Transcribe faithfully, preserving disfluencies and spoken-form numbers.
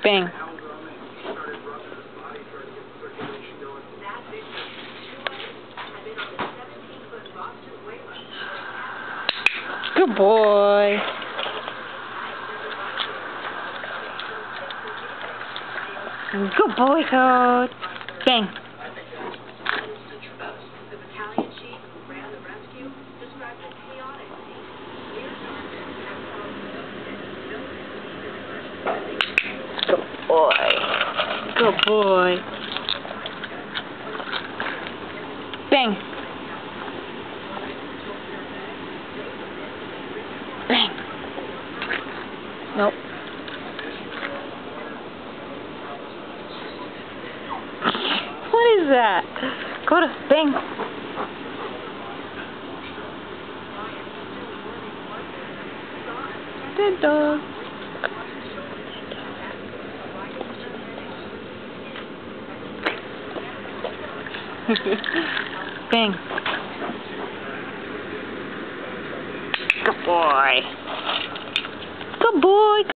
Bang. Good boy. Good boy, Code. Bang. Good boy. Good boy. Bang. Bang. Nope. What is that? Go to bang. Good dog. Bang. Good boy. Good boy.